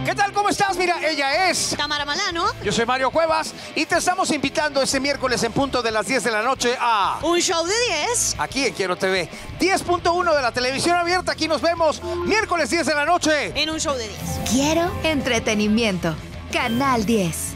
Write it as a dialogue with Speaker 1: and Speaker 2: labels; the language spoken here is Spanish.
Speaker 1: ¿Qué tal? ¿Cómo estás? Mira, ella es
Speaker 2: Tamara Malano.
Speaker 1: Yo soy Mario Cuevas y te estamos invitando este miércoles en punto de las 10 de la noche a...
Speaker 2: Un show de 10.
Speaker 1: Aquí en Quiero TV. 10.1 de la televisión abierta. Aquí nos vemos miércoles 10 de la noche.
Speaker 2: En un show de 10.
Speaker 3: Quiero entretenimiento. Canal 10.